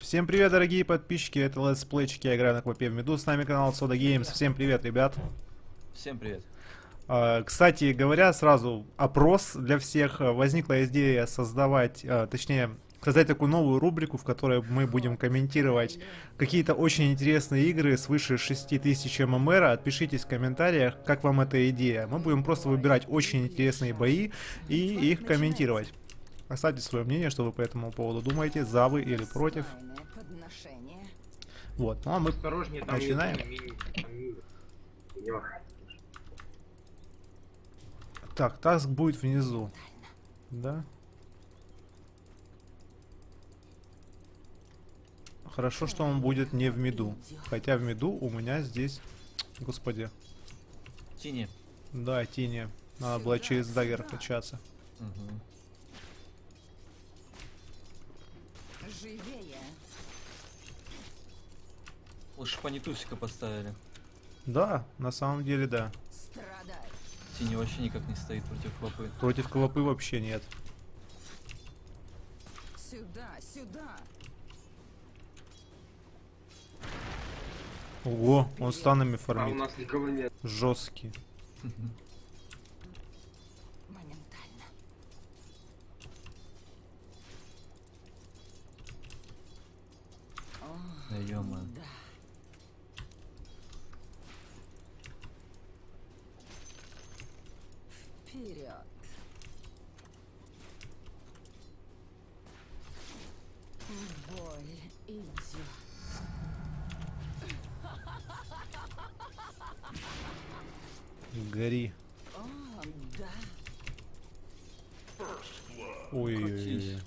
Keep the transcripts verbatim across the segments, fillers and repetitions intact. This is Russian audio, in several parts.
Всем привет, дорогие подписчики, это летсплейчики, я играю на Квапе в Меду, с нами канал Soda Games. Всем привет, ребят. Всем привет. А, кстати говоря, сразу опрос для всех. Возникла идея создавать, а, точнее, создать такую новую рубрику, в которой мы будем комментировать какие-то очень интересные игры свыше шести тысяч эм эм эр. Отпишитесь в комментариях, как вам эта идея. Мы будем просто выбирать очень интересные бои и их комментировать. Оставьте свое мнение, что вы по этому поводу думаете, за вы или против. Вот, ну а мы Осторожнее, там начинаем. Так, таск будет внизу. Да? Хорошо, что он будет не в миду. Хотя в миду у меня здесь... Господи. Тини. Да, тени. Надо было через даггер качаться. Угу. Живее. Лучше бы они Тусика поставили. Да, на самом деле да. Страдай. Тини вообще никак не стоит против Квапы. Против Квапы вообще нет. Сюда, сюда. Ого, он станами А у фармит. нас никого нет. Жесткий. Моментально. Да ё-моё. Да. Вперед. Боль идет. Гори. О, да. Ой-ой-ой.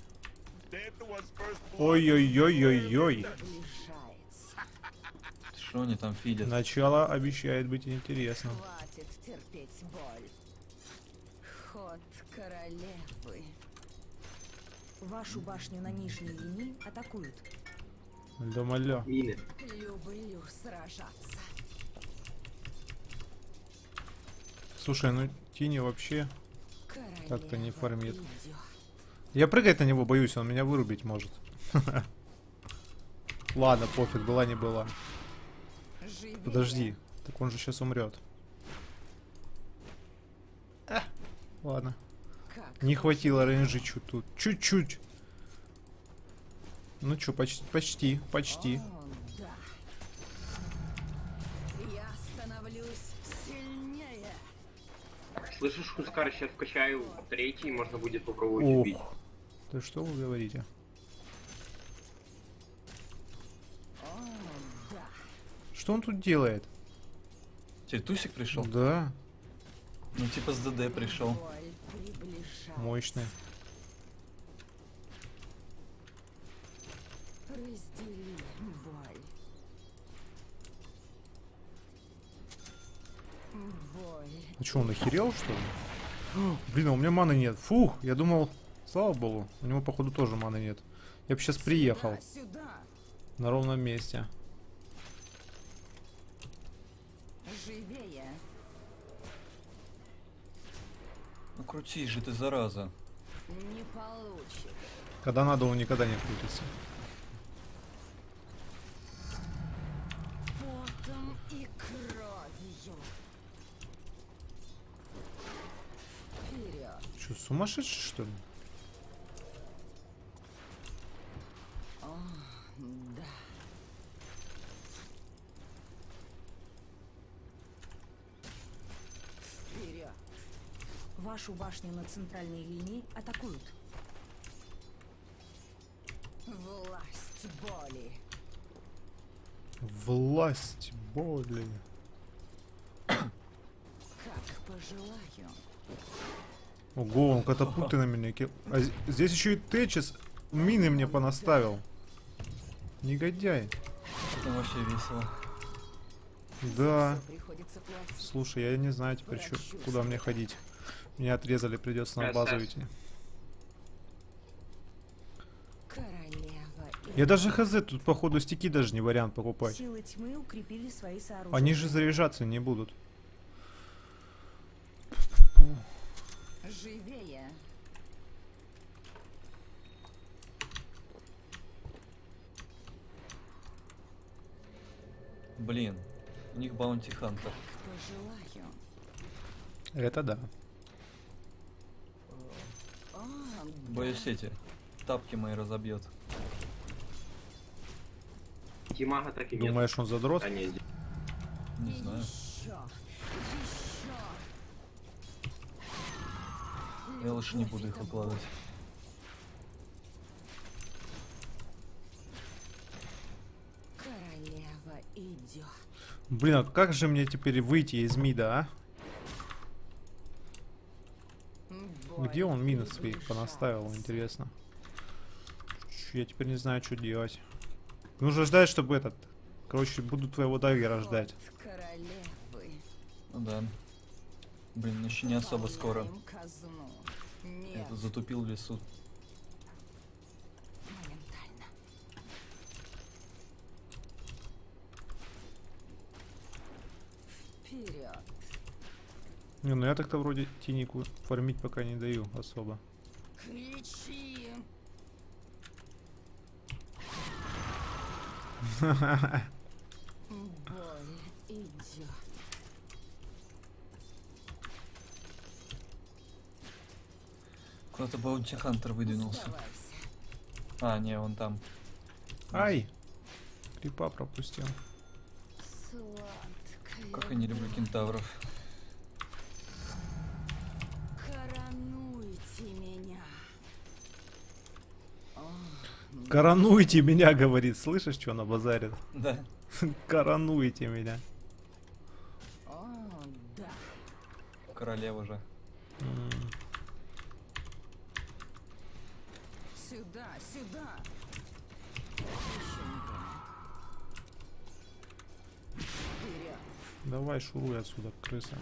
Ой-ой-ой-ой-ой. Приближается. Что они там фидят? Начало обещает быть интересным. Хватит терпеть боль. Ход королевы. Вашу башню на нижней линии атакуют. Да-маля. Мины. Люблю сражаться. Слушай, ну Тини вообще... Так-то не Королева фармит. идет. Я прыгать на него боюсь, он меня вырубить может. Ладно, пофиг, была не была. Живее. Подожди, так он же сейчас умрет. А, ладно. Как Не хватило рейнджи чуть тут. Чуть-чуть. Ну чё, почти, почти, почти. О, да. Я становлюсь сильнее. Слышишь, Хускар, сейчас вкачаю третий, можно будет попробовать убить. Ох. Да что вы говорите? О, да. Что он тут делает? Теперь Тусик пришел? Да, Ну типа с ДД пришел. Боль приближается. мощный. Раздели боль. Боль. Ну что, он охерел, что ли? О, блин, а у меня маны нет. Фух, я думал, слава богу, у него походу тоже маны нет. Я бы сейчас приехал Сюда, сюда. на ровном месте. Живее. Ну крутись же ты, зараза. Не получится. Когда надо, он никогда не крутится. Потом и кровью. Вперед. Что, сумасшедший, что ли? О, да. Вперед. Вашу башню на центральной линии атакуют. Власть боли. Власть боли. Как пожелаю. Ого, он катапульты на меня ки- А з- здесь еще и Течес мины мне понаставил. Негодяй. Там вообще весело. Да. Всё приходится платить. Слушай, я не знаю теперь, чё- куда мне ходить. Меня отрезали, придется на базу идти. Королева. Я даже хз, тут походу стики даже не вариант покупать. Силы тьмы укрепили свои сооружения. Они же заряжаться не будут. Живее. Блин, у них баунти хантер. Пожелаю. Это да. О, Боюсь, эти тапки мои разобьет. Тимага так и нет. Думаешь, он задрот? А, нет, здесь. Не знаю. еще. Еще. Я лучше не буду их выкладывать. Королева идет. Блин, а как же мне теперь выйти из мида, а? Где он мины своих понаставил, интересно. Чё, я теперь не знаю, что делать. Нужно ждать, чтобы этот... Короче, буду твоего даггера ждать. Королевы. Ну да. Блин, еще не особо скоро. Пополним казну. Я Нет, тут затупил в лесу. моментально. Вперед. Не, ну я так-то вроде тинику фармить пока не даю особо. Кричи. Боль идет. Куда-то баунти хантер выдвинулся. Сдавайся. А, не, он там. Ай! Крипа пропустил. Сладкая Как я не люблю кентавров. Коронуйте меня. Коронуйте меня, говорит. Слышишь, что она базарит? Да. Коронуйте меня. О, да. Королева же. М. Сюда, сюда. Еще не время. Вперед. Давай шуруй отсюда, крыса.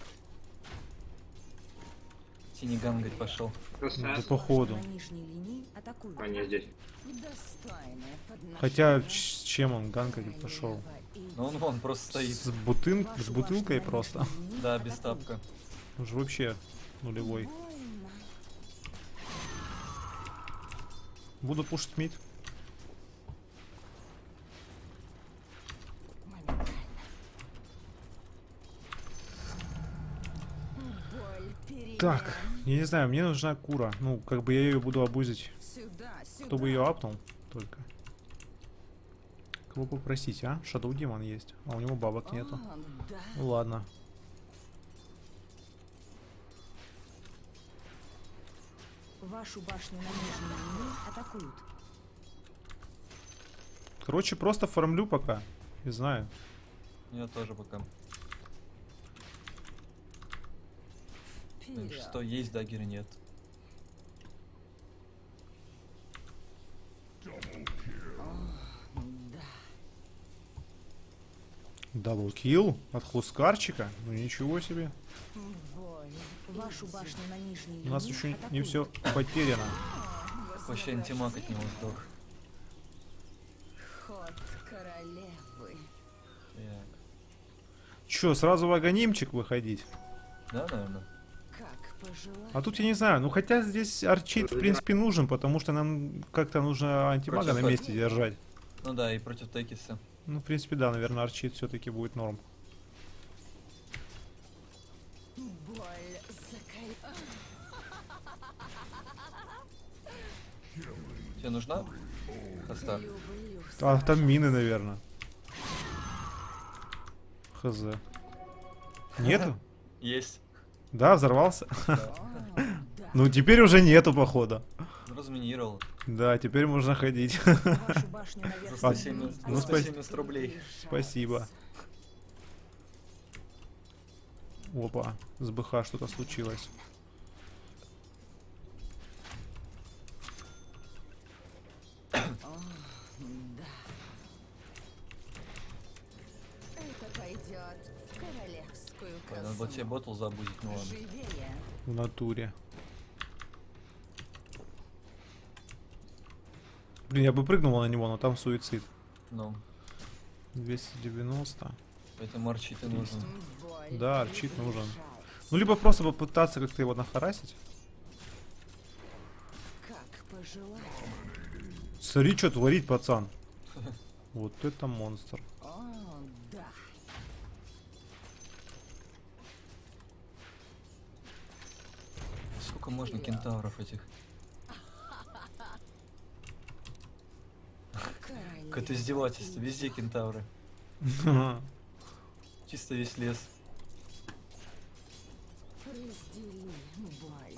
Синегангать пошел. Просто Ну, раз. да походу. На нижней линии атакуют. А, нет, здесь. Достойное подношение. Хотя, ч- с чем он ганкать пошел? Королева идет. Но он вон просто стоит. С, бутын... Вашу с бутылкой башню на просто. нижней линии Да, без атакуют. тапка. Он же вообще нулевой. Больно. Буду пушить мид. Моментально. Боль перемен. Так, я не знаю, мне нужна кура. Ну, как бы я ее буду обузить. Сюда, сюда. Кто бы ее апнул только. Кого попросить, а? Shadow Demon есть, а у него бабок нету. О, да. Ну ладно. Вашу башню на нижней линии атакуют. Короче, просто фармлю пока. Не знаю. Я тоже пока. Блин, Вперед. Что есть, даггера нет. Да. Даблкил от хускарчика? Ну ничего себе. Боль. Вашу башню на нижней линии У нас еще не атакуют. все потеряно. Вообще антимаг от него сдох. Ход королевы. Так. Че, сразу в агонимчик выходить? Да, наверное. Как пожелать. А тут я не знаю, ну хотя здесь арчит в принципе нужен, потому что нам как-то нужно антимага Против на месте держать. Ну да, и против Текиса. Ну, в принципе, да, наверное, арчит все-таки будет норм. Боль закал... Тебе нужна? Хоста. Люблю А там мины, наверное. Хз. Нету? Есть. Да, взорвался? Да. О, да. Ну, теперь уже нету, походу. Разминировал. Да, теперь можно ходить. Вашу башню на За верхней сто А, семьдесят ну, за спа- сто семьдесят рублей. Спасибо. Опа, с БХ что-то случилось. Да. Это пойдет в королевскую Ой, надо было тебе казну. ботл забудить, ну ладно. Живее. В натуре. Блин, я бы прыгнул на него, но там суицид. Ну, двести девяносто. поэтому арчит и нужен. Боль Да, арчит нужен. приближается. Ну, либо просто попытаться как-то его нахарасить. Как пожелать. Смотри, что творит, пацан. Вот это монстр. О, да. Сколько можно кентавров этих? Какое-то издевательство. Везде кентавры. Чисто весь лес. Раздели боль.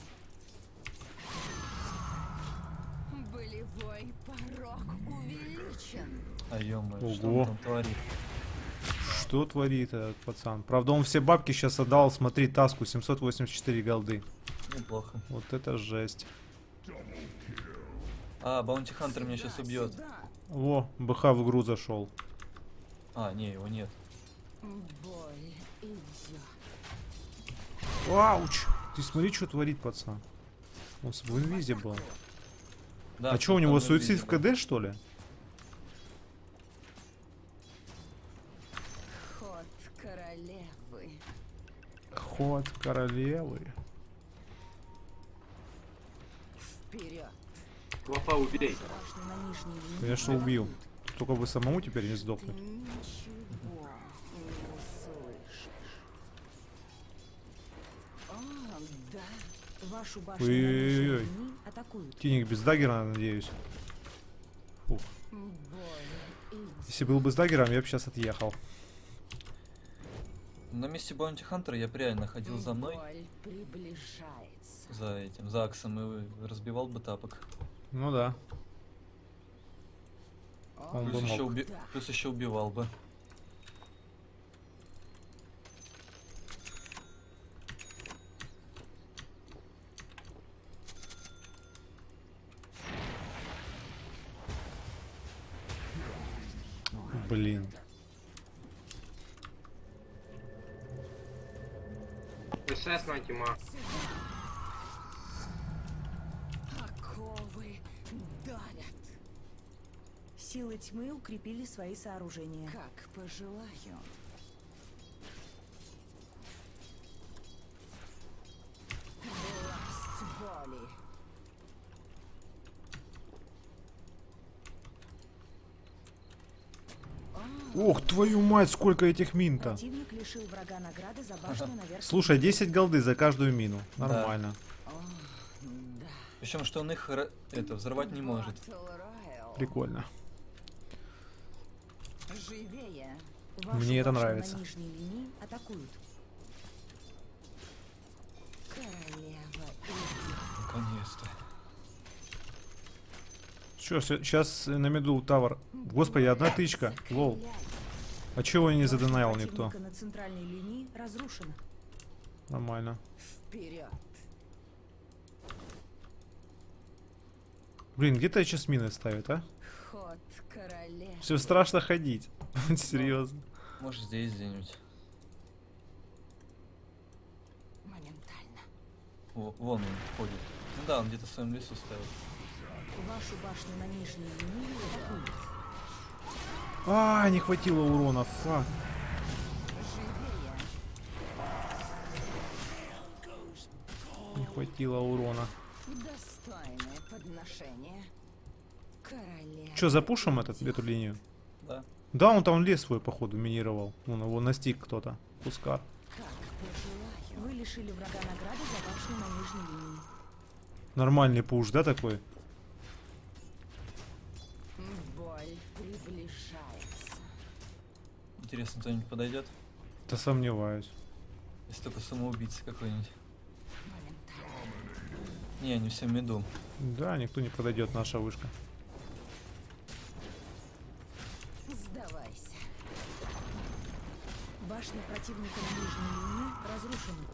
Болевой порог увеличен. А ё-моё, что Ого. он там творит? Что творит этот пацан? Правда, он все бабки сейчас отдал, смотри, таску, семьсот восемьдесят четыре голды. Неплохо. Вот это жесть. А, Баунти Хантер меня сейчас убьет. Во, БХ в игру зашел. А, не, его нет. Боль идет. Ауч! Ты смотри, что творит пацан. Он в инвизе был. Да, А что, у него там суицид в видно. КД, что ли? Ход королевы. Ход королевы. Вперед. Клопа убей. Башню на нижней линии. Конечно, убил. Только бы самому теперь не сдохнуть. Ничего не услышишь. О, да. Вашу башню на нижней Ой-ой-ой. линии атакуют. Тиник без даггера, надеюсь. Фух. Боль идет. Если был бы с даггером, я бы сейчас отъехал. На месте Баунти Хантера я бы реально ходил за мной, Боль приближается. за этим, за Аксом и разбивал бы тапок. Ну да. О, Он бы Плюс еще, мог. уби- да. плюс еще убивал бы. Блин. СС на тима. Оковы давят. Силы тьмы укрепили свои сооружения. Как пожелаю. Власть боли. Ох, твою мать, сколько этих мин-то. Противник лишил врага награды за башню на верхнем. Слушай, десять голды за каждую мину. Да. Нормально. О, да. Причем, что он их ра- это взорвать не может. Battle Royale. Прикольно. Живее. Мне это башню нравится. На нижней линии атакуют. Королева идет. Наконец-то. Что, сейчас на меду тавер. Господи, одна тычка. Лол. А чего не задонаил никто? Противника на центральной линии разрушена. Нормально. Вперед. Блин, где-то сейчас мины ставят, а? Ход королевы. Все страшно ходить. Серьезно. Может, здесь где-нибудь. Моментально. Во- Вон он ходит. Ну да, он где-то в своем лесу ставит. Вашу башню на нижней линии атакуют. А, не хватило урона, фак. Живее. Не хватило урона. Достойное подношение. Королева. Че, запушим этот, эту линию? Да. Да, он там лес свой, походу, минировал. Он его настиг кто-то. Пускар. Как пожелаю. Вы лишили врага награды за башню на нижней линии. Нормальный пуш, да, такой? Боль приближается. Интересно, кто-нибудь подойдет? Да сомневаюсь. Если только самоубийца какой-нибудь. Моментально. Не, они все в меду. Да, никто не подойдет, наша вышка. Сдавайся. Башня противника на нижней линии разрушена.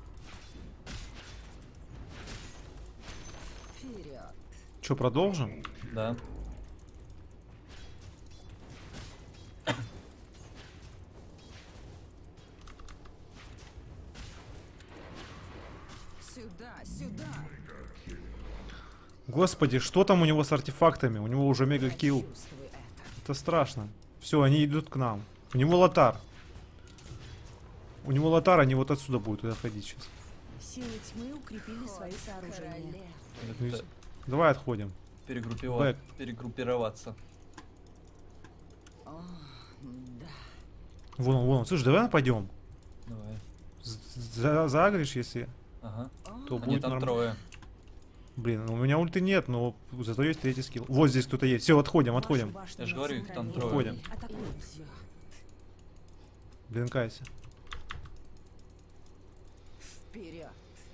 Вперед. Че, продолжим? Да. Сюда, сюда. Господи, что там у него с артефактами? У него уже мега килл. Чувствуй это. Это страшно. Все, они идут к нам. У него лотар. У него лотар, они вот отсюда будут заходить сейчас. Силы тьмы укрепили свои сооружения. Это Давай отходим. перегруппива- Бэк. перегруппироваться. О, да. Вон он, вон он. Слушай, давай нападем. Давай. З- за- Заагришь, если... Ага. То Они будет там норм- трое. Блин, ну у меня ульты нет, но зато есть третий скилл. Вот здесь кто-то есть. Все, отходим, отходим. Вашу Я ж башню говорю, на их там центральной трое. линии атакуют. Блин, кайся. Вперед!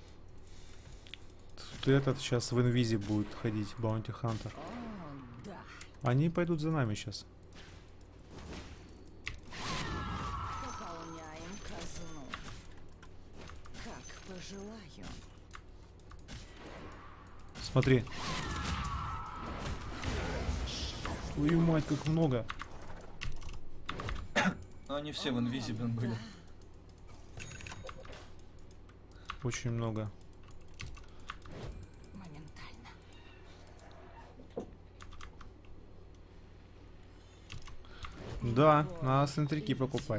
Тут этот сейчас в инвизе будет ходить, Баунти Хантер. О, да. Они пойдут за нами сейчас. Пополняем казну. Как пожелаю. Смотри. Твою мать, как много. Ну они все в инвизе, блин, были. Очень много. Моментально. Да, надо центрики покупать.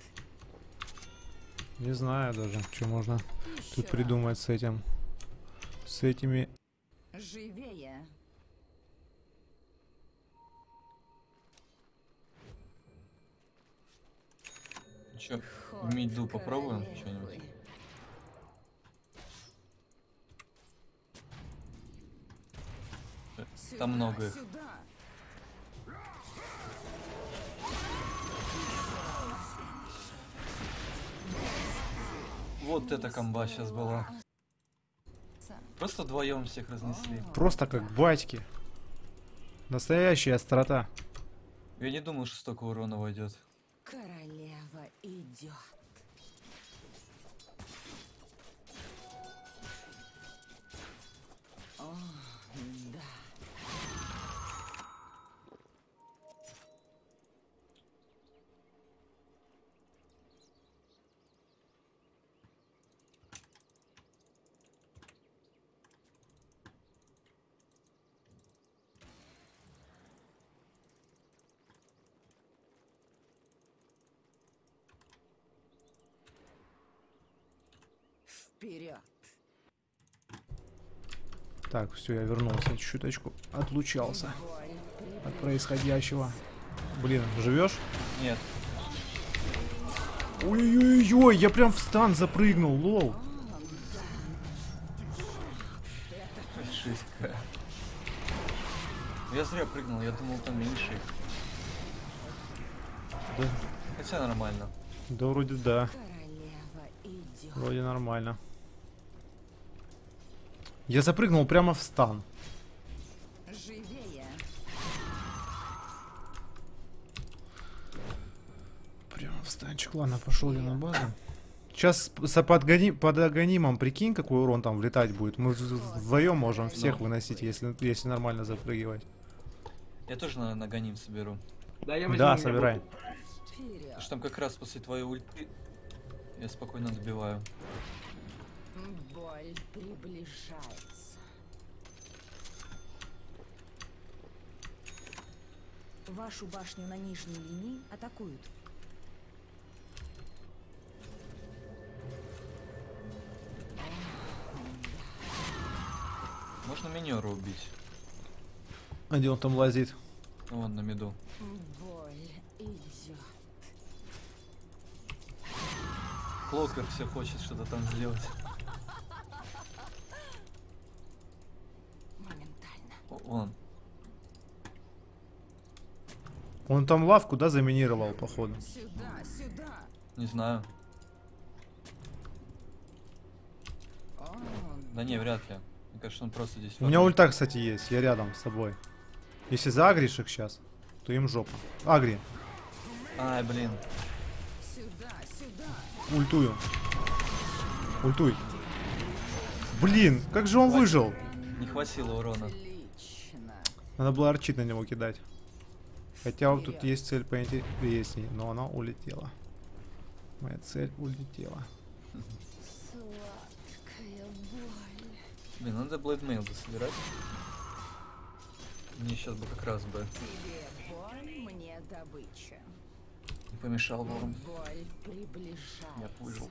Не знаю даже, что можно тут придумать с этим. С этими. Живее. Че, в миду попробуем что-нибудь? Там много их. Сюда. Вот эта комба сейчас была. Просто вдвоем всех разнесли. Просто как батьки. Настоящая острота. Я не думал, что столько урона войдет. Королева идет. О, да. Вперед. Так, все, я вернулся. Чуточку отлучался Боль от происходящего. Блин, живешь? Нет. Ой-ой-ой, я прям в стан запрыгнул, лол. Жесть какая. Я зря прыгнул, я думал там меньше. Да, Хотя нормально. да вроде да, королева идет. вроде нормально. Я запрыгнул прямо в стан. Живее. Прямо в станчик. Ладно, пошел я на базу. Сейчас с под, гони- под агонимом, прикинь, какой урон там влетать будет. Мы в- вдвоем можем всех Ну. выносить, если, если нормально запрыгивать. Я тоже на, на гоним соберу. Да, я возьму, Да, у меня собирай. будет. Вперед. Потому что там как раз после твоей ульты я спокойно добиваю. Боль приближается. Вашу башню на нижней линии атакуют. Можно минера убить. А где он там лазит? Вон на миду. Боль идет. Клокер все хочет что-то там сделать. Моментально. О, Вон. Он там лавку, да, заминировал, походу. Сюда, сюда. Не знаю. О, Да не, вряд ли. Мне кажется, он просто здесь. У меня вокруг. ульта, кстати, есть, я рядом с тобой. Если заагришь их сейчас, то им жопа. Агри, Ай, блин. сюда, сюда. ультую. Ультуй. Блин, как же он выжил? Не хватило урона. Отлично. Надо было арчит на него кидать. Хотя вот тут есть цель поинтереснее, но она улетела. Моя цель улетела. Сладкая боль. Блин, надо Блэйдмейл дособирать. Мне сейчас бы как раз бы Тебе боль, мне добыча. не помешал бы он. Боль приближается. Я выжил.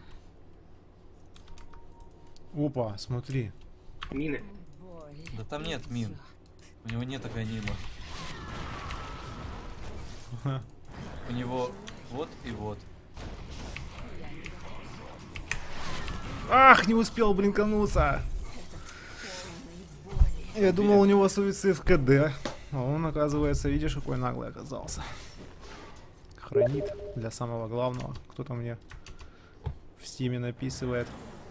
Опа, смотри. Мины. Боль Да там нет мин. идет. У него нет агонима. У него вот и вот. Ах, не успел блинкануться. Полный боли. Я думал, у него суицид в КД. А он, оказывается, видишь, какой наглый оказался. Хранит для самого главного. Кто-то мне в стиме написывает.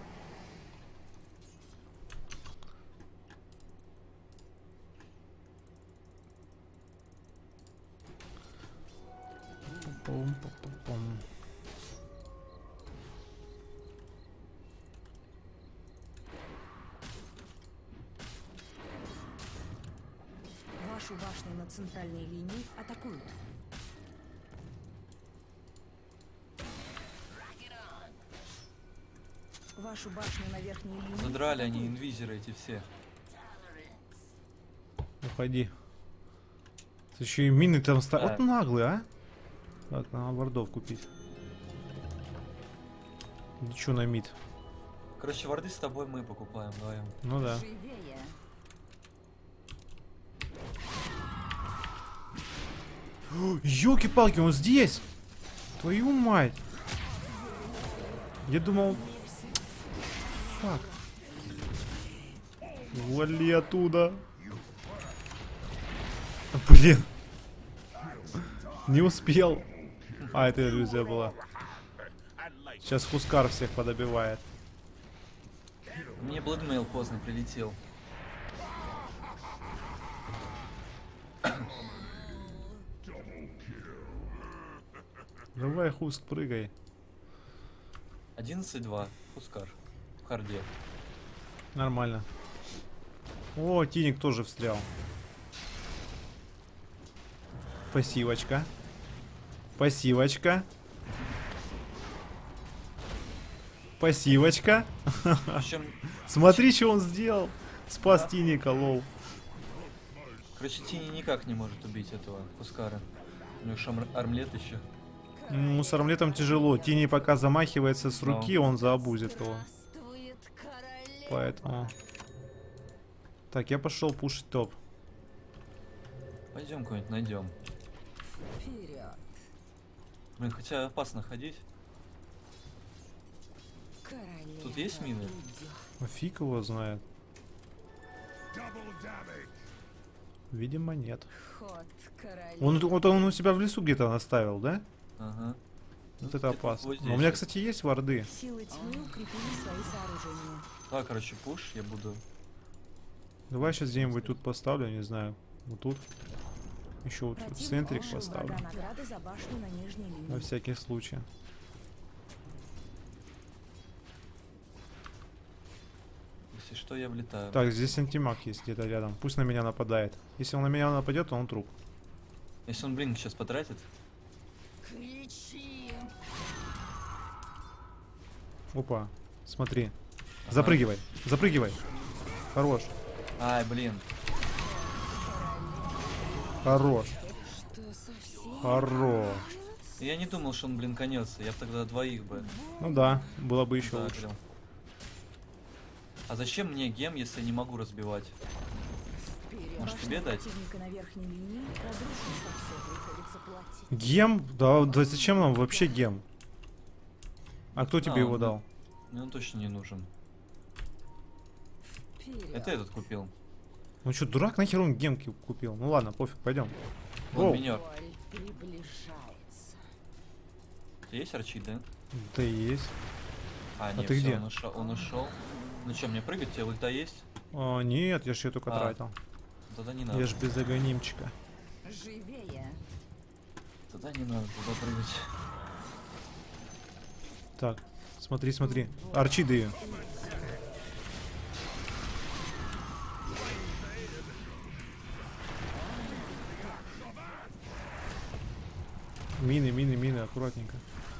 Пум-пум-пум-пум. Вашу башню на центральной линии атакуют. Вашу башню на верхней линии. Задрали они атакуют. инвизеры эти все. Уходи. Еще и мины там ставят. Да. Вот наглый, а? Так, надо вардов купить. Ничего на мид. Короче, варды с тобой мы покупаем вдвоем. Ну да. Живее. Ёлки-палки, он здесь! Твою мать! Я думал... Фак. Вали оттуда. Блин. Не успел. А, это иллюзия была. Сейчас Хускар всех подобивает. Мне Бладмейл поздно прилетел. Давай, Хуск, прыгай. одиннадцать два. Хускар. В харде. Нормально. О, Тиник тоже встрял. Пассивочка. Пассивочка. Пассивочка. Причем, Смотри, что он сделал. Спас Тиника, лол. короче, Тини никак не может убить этого Хускара. У него шам армлет еще. Ну, с армлетом тяжело. Тини пока замахивается с руки, он заобузит его. Здравствует королева. Поэтому... Так, я пошел пушить топ. Пойдем кого-нибудь найдем. Вперед. Блин, хотя опасно ходить. Королева Тут есть мины? идет. А фиг его знает. Видимо, нет. Ход королевы. Он, вот он у себя в лесу где-то наставил, да? Ага. Вот Ну, это ты опасно. вот Но у здесь меня, вот. кстати, есть варды. Силы тьмы укрепили свои сооружения. Да, короче, пуш, я буду. Давай сейчас где-нибудь тут поставлю, не знаю. Вот тут. Еще вот в Противник центрик лишил поставлю. врага награды за башню на нижней линии. На всякий случай. Если что, я влетаю. Так, здесь антимаг есть где-то рядом. Пусть на меня нападает. Если он на меня нападет, то он труп. Если он блин сейчас потратит. Кричи. Опа, смотри. Ага. Запрыгивай, запрыгивай. Хорош, Ай, блин. хорош, Что совсем? хорош. Я не думал, что он блин конется. Я б тогда двоих бы. Ну да, было бы еще лучше. загрел. А зачем мне гем, если я не могу разбивать? Вперед. Может, Башня тебе дать? противника на верхней линии разрушена. За все приходится платить. Гем? Да, да зачем нам вообще гем? А кто тебе А, его он- дал? Мне он точно не нужен. Вперед. Это этот купил. Ну что, дурак, нахер он гем ки- купил? Ну ладно, пофиг, пойдем. Вон Воу. минер. Боль приближается. Есть арчит, да? Да есть. А, нет, ты всё, где? Он ушел, он ушел. Ну что, мне прыгать? У тебя ульта есть? А, нет, я ж ее только А, тратил. Тогда не надо. Я ж без огонимчика. Живее. Тогда не надо туда прыгать. Так, смотри, смотри. Арчи даю. Мины, мины, мины, аккуратненько.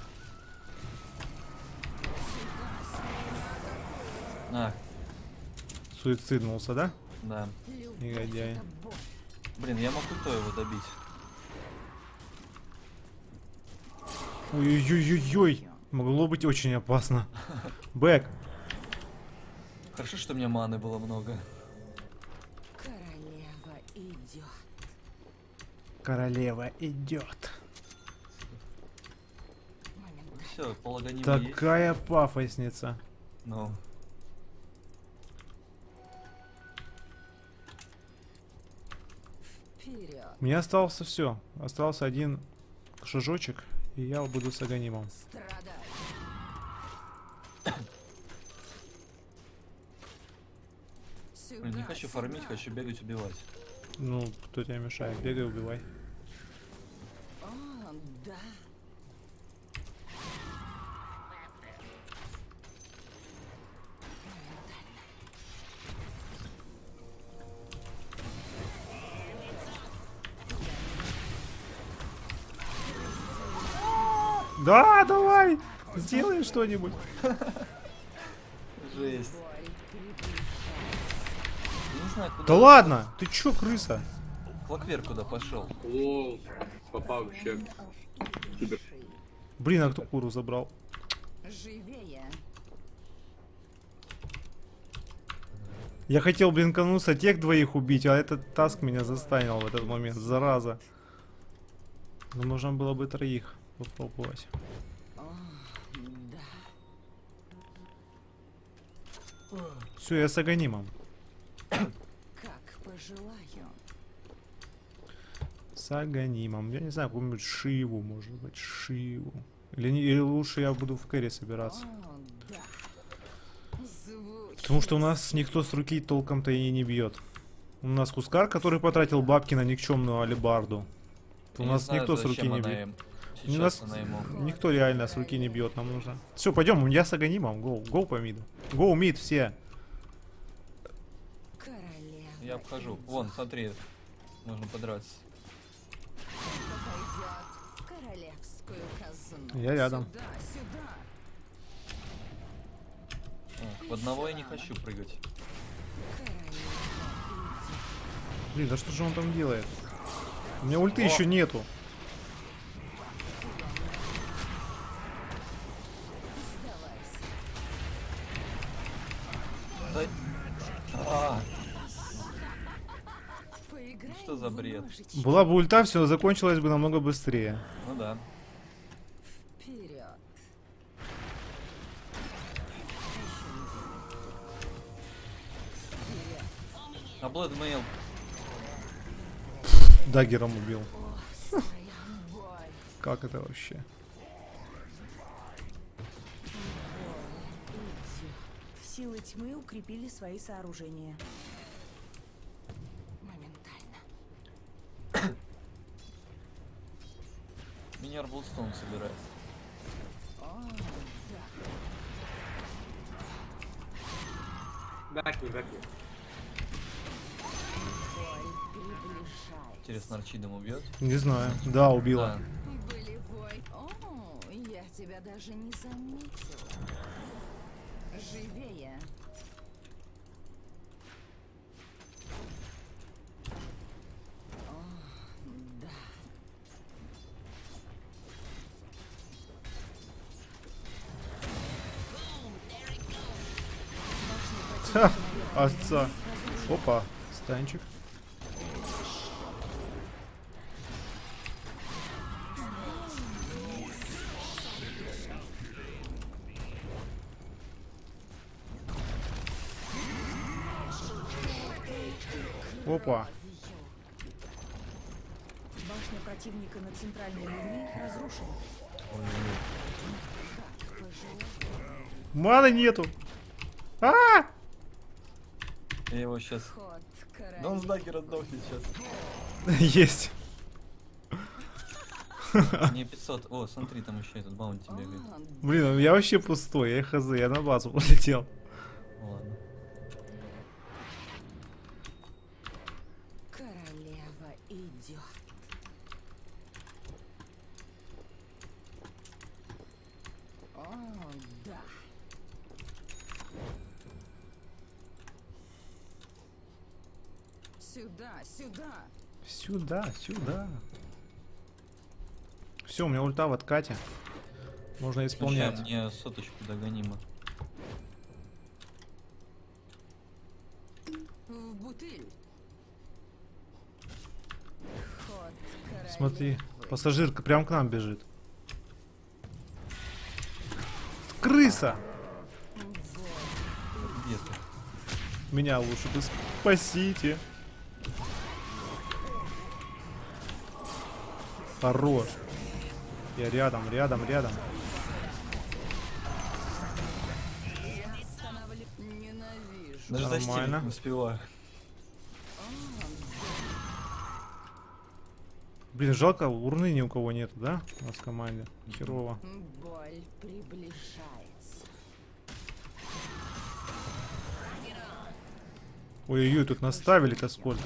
А, Суициднулся, да? да. Негодяй. Это боль. Блин, я могу то его добить. Ой-ой-ой-ой. Могло быть очень опасно. Бэк. Хорошо, что у меня маны было много. Королева идет. Королева идет. Момент. Все, полагонима есть. Такая пафосница. Ну. Мне остался все. Остался один шажочек, и я буду с Аганимом. Страдай. Блин, не Сюда, хочу сюда. фармить, хочу бегать, убивать. Ну, кто тебе мешает? Бегай, убивай. О, да. Да, давай! Сделай что-нибудь. Жесть. Боль приближается. Я не знаю, куда. Да ладно! Ты чё, крыса? Клоквер куда пошел? Лол, попал вообще. Супер. Блин, а кто куру забрал? Живее. Я хотел блинкануться тех двоих убить, а этот таск меня застанил в этот момент, зараза. Но можно было бы троих попробовать. О, да. Все, я с Аганимом. Как пожелаю. С Аганимом. Я не знаю, какую-нибудь Шиву, может быть, Шиву. Или, не- или лучше я буду в кэри собираться. О, да. Звучит. Потому что у нас никто с руки толком-то и не бьет. У нас Хускар, который потратил бабки на никчемную алебарду. У Я не нас знаю, никто с руки зачем не она бьет. им. У Сейчас нас она ему. никто реально с руки не бьет, нам нужно. Все, пойдем, я с Аганимом. Гоу, гоу по миду. Гоу мид все. Королева. Я обхожу. Вон, смотри. Можно подраться. Пойдет в королевскую казну. Я рядом. Сюда, сюда. А, в одного я не хочу прыгать. Королева идет. Блин, да что же он там делает? У меня ульты О! еще нету. Сдавайся. Дай. А, Поиграем что за в бред? ножички. Была бы ульта, все закончилось бы намного быстрее. ну да. Вперед. А Bloodmail. Даггером убил. Своя боль. Как это вообще? Силы тьмы укрепили свои сооружения. Моментально. Минер Блудстоун собирает. О, да. Бэкни, бэкни. Боль приближается. Интересно, Арчидом убьет? Не знаю. Да, убила. Да. Болевой. О, я тебя даже не заметила. Живее. О, да. Ха, овца. Опа, станчик. Опа. Башня противника на центральной линии разрушена. Маны нету. А! Я его сейчас. Ход Да он с короля. даггера сдохнет сейчас. Есть. Не пятьсот. О, смотри, там еще этот баунти бегает. О, Блин, я вообще пустой, я хз, я на базу полетел. Ладно. королева идет. О, да. Сюда, сюда. Сюда, сюда. Все, у меня ульта в откате. Можно исполнять. Включай мне соточку догонима. В бутыль. Ход королевы. Смотри, пассажирка прям к нам бежит. Крыса! Где ты? Меня лучше бы спасите. Хорош. Я рядом, рядом, рядом. Ненавижу. Даже Нормально. застилить не успеваю. Блин, жалко, урны ни у кого нету, да? У нас в команде. Херово. Боль приближается. Ой-ой-ой, тут наставили-то сколько.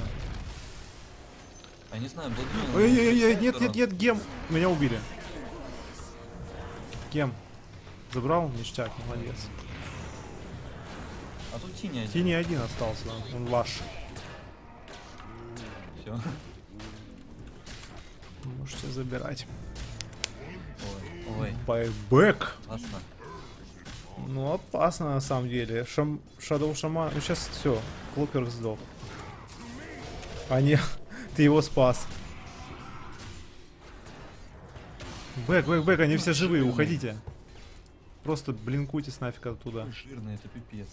Я не знаю, Бладмин... Ой-ой-ой, нет, нет, нет, гем. Меня убили. Гем. Забрал? Ништяк, молодец. А тут Тини один. Тини один остался, он ваш. Все. Можете забирать. Ой, ой, Байбэк. классно. Ну, опасно на самом деле. Шам... Shadow Шаман... Ну, сейчас все. Клокер сдох. А не, ты его спас. Бэк, бэк, бэк, они все живые, уходите. Просто блинкуйтесь нафиг оттуда. Жирный, это пипец.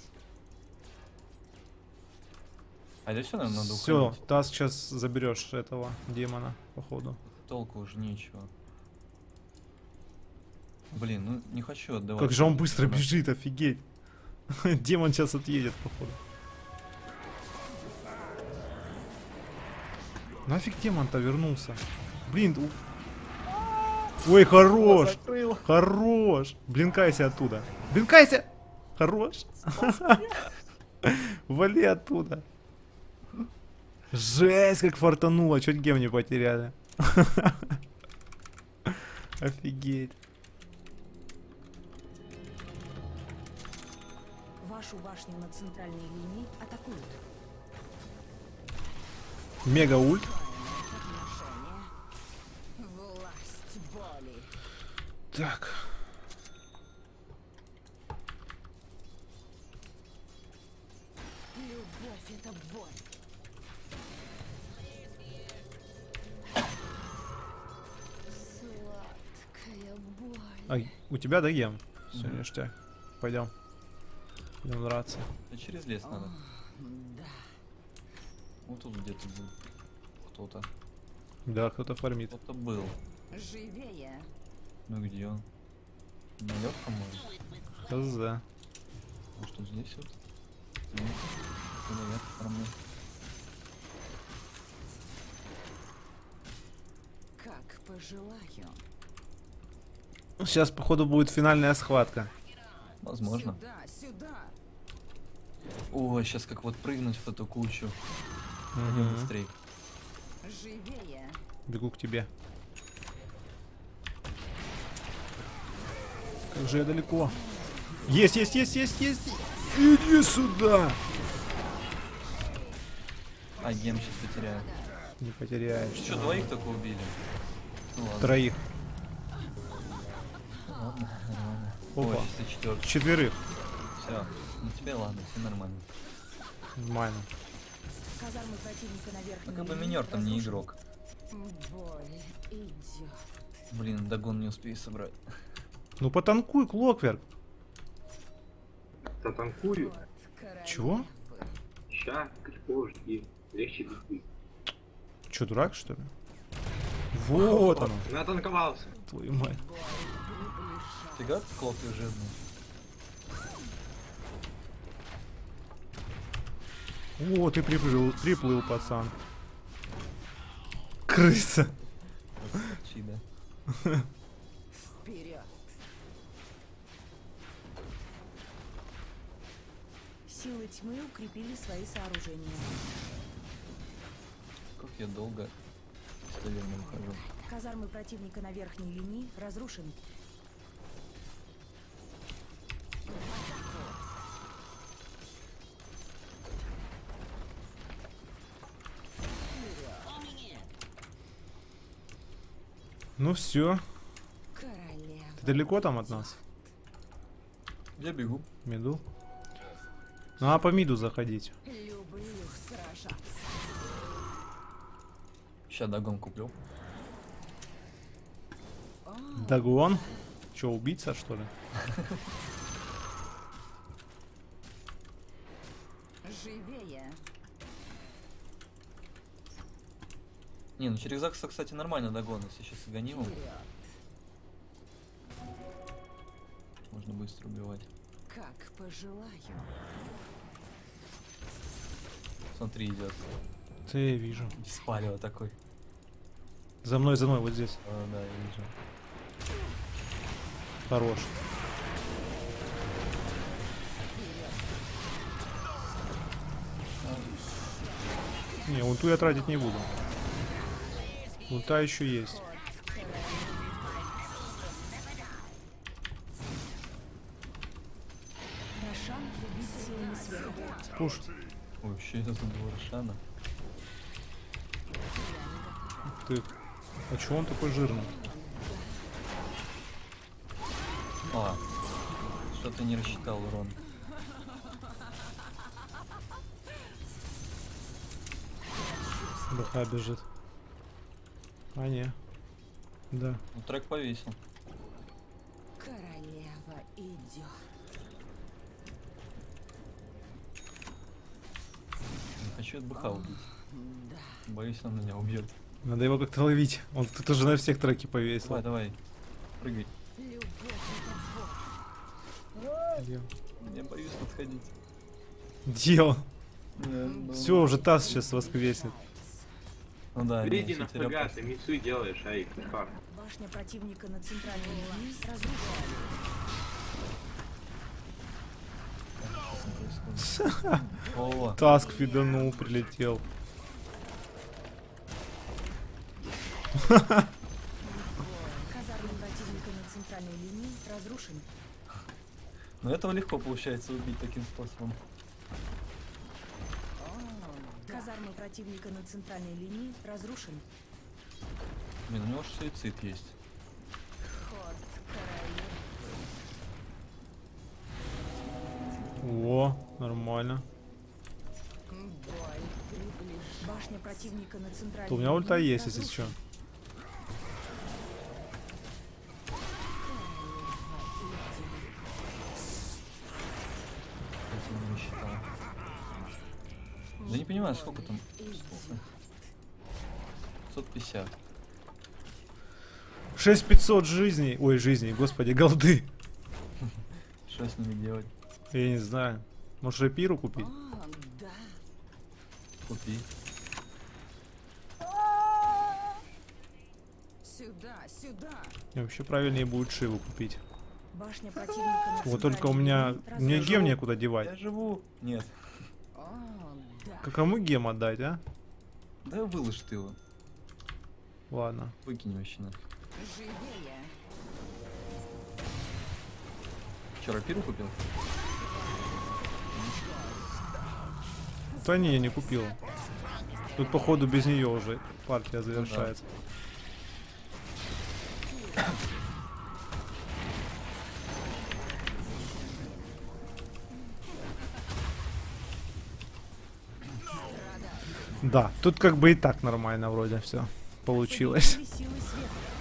А это все, наверное, надо Все, уходить. Таск сейчас заберешь этого демона, походу. Толку уже нечего. Блин, ну не хочу отдавать. Как же он быстро Надо. бежит, офигеть. Демон сейчас отъедет, походу. Нафиг демон-то вернулся? Блин, у- ой, хорош! Закрыл. Хорош! Блинкайся оттуда. Блинкайся! Хорош! Вали оттуда. Жесть, как фартануло. Чуть гем не потеряли. Офигеть. Вашу башню на центральной линии атакуют. Мега ульт. Отношения. Власть боли. Так. Любовь — это боль. Сладкая боль. А, у тебя да гем? Все, ништяк. Пойдем. Пойдем драться. Да через лес надо. Да. Вот тут где-то был кто-то. Да, кто-то фармит. Кто-то был. Живее. Ну где он? На легком может? Хз. Может он здесь вот? Нет. Это наверх формы. Как пожелаю. Сейчас, походу, будет финальная схватка. Возможно. Сюда, сюда. Ой, сейчас как вот прыгнуть в эту кучу. Пойдем Мгм. быстрей. Живее. Бегу к тебе. Как же я далеко. Есть, есть, есть, есть, есть. Иди сюда. А, гем сейчас потеряю. Не потеряешь. Что, двоих только убили? Ну ладно. Троих. Ладно, нормально. Опа. Ой, сейчас четвертый. Четверых. Все. Ну тебе ладно, все нормально. Нормально. Казармы противника на верхней Ну как бы линии минер там не разрушены. игрок. Боль идет. Блин, догон не успею собрать. Ну потанкуй, Клокверк. Затанкую. Вот королевы. Чего? Ща, крипо, жди. Легче бегу. Че, дурак, что ли? Вот оно. Натанковался. Твою мать. Боль приближается. Фига клок ты жирный. О, ты приплыл, приплыл, пацан. Крыса. Чи, да? Вперед. Силы тьмы укрепили свои сооружения. Как я долго с таверны ухожу. Казармы противника на верхней линии разрушены. Ну все. Королева. Ты далеко там от нас? Я бегу. Миду? Ну а по миду заходить. Люблю сражаться. Сейчас догон куплю. Дагон? Че, убийца, что ли? Живее. Не, ну через Закса, кстати, нормально догон, если сейчас гоним его. Вперед. Можно быстро убивать. Как пожелаю. Смотри, идет. Да, я вижу. Спалево такой. За мной, за мной, вот здесь. А, да, я вижу. Хорош. Не, ульту я тратить не буду. Ульта еще есть. Рошан убит силами света. Пуш. Ой, вообще это тут был Рошана. Ты. А чего он такой жирный? А, что ты не рассчитал урон. БХ бежит. А, не. Да. Ну, трек повесил. Королева идет. Не хочу от БХ убить. Да. Боюсь, он меня убьет. Надо его как-то ловить. Он тут уже на всех треки повесил. Давай, давай. Прыгай. Любовь это Где? Я боюсь подходить. Где он? Ну, Все, уже таз сейчас воскреснет. Ну да, Иди не, на теперь фига, опасно. ты миксуй делаешь, Аик, как? Башня противника на центральной линии разрушена. О, Таск фиданул, прилетел. Казармы противника на центральной линии разрушены. ну этого легко получается убить таким способом. Казармы противника на центральной линии разрушены. Блин, у него же суицид есть. ход королевы. О, нормально. Боль приближается. Башня противника на центральной То у меня ульта линии есть, если разрушена. что. Я не рассчитал. Да не понимаю, сколько там. Сколько? пятьсот пятьдесят. шесть тысяч пятьсот жизней. Ой, жизней, господи, голды. Что с ними делать? Я не знаю. Может, рапиру купить? О, да. Купи. Сюда, сюда. И вообще правильнее будет Шиву купить. Башня противника на Вот только у центральной меня... линии Мне разрушена. гем некуда Я девать. живу. Нет. О, да. К кому гем отдать, а? Да выложь ты его. Ладно. Выкинь вообще нафиг. Живее. Че, рапиру купил? Да не, я не купил. Тут походу без нее уже партия завершается. Да, тут как бы и так нормально вроде все получилось. Победили силы света.